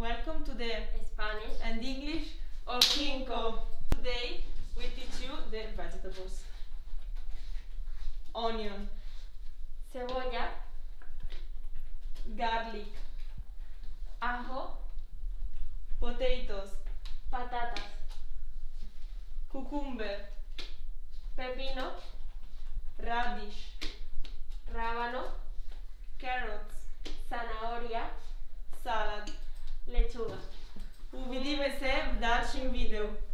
Welcome to the Spanish and English of Kinko. Today we teach you the vegetables. Onion, cebolla, garlic, ajo, potatoes, patatas, cucumber, pepino, radish, rábano, carrots, zanahoria, salad. lechuga. Увидиме се в дальшим видео.